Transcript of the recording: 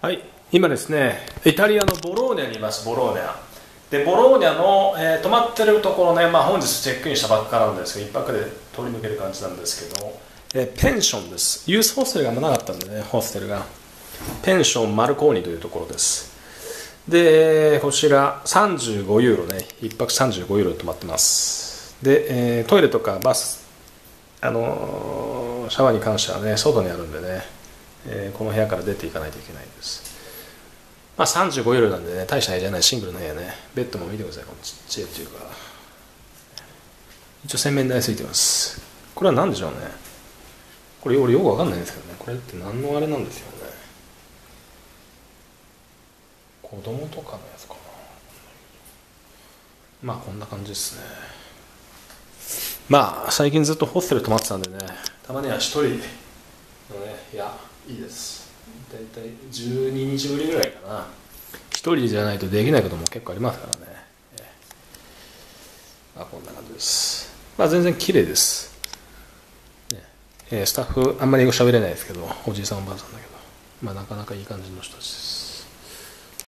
はい、今ですね、イタリアのボローニャにいます。ボローニャで、ボローニャの、泊まってるところね、本日チェックインしたばっかなんですけど、一泊で通り抜ける感じなんですけども、ペンションです。ユースホステルがあんまなかったんでね、ホステルがペンションマルコーニというところです。で、こちら35ユーロね、一泊35ユーロで泊まってます。で、トイレとかバス、シャワーに関してはね、外にあるんでね、この部屋から出ていかないといけないです。35ユーロなんでね、大した部屋じゃない、シングルの部屋ね。ベッドも見てください、このちっちゃいっていうか。一応洗面台ついてます。これは何でしょうね。これ俺よくわかんないんですけどね、これって何のあれなんですよね。子供とかのやつかな。こんな感じですね。最近ずっとホステル泊まってたんでね、たまには一人のね、いや、いいです。だいたい12日ぶりぐらいかな。一人じゃないとできないことも結構ありますからね。こんな感じです。全然綺麗です、スタッフあんまり英語喋れないですけど、おじいさんおばあさんだけど、なかなかいい感じの人たちです。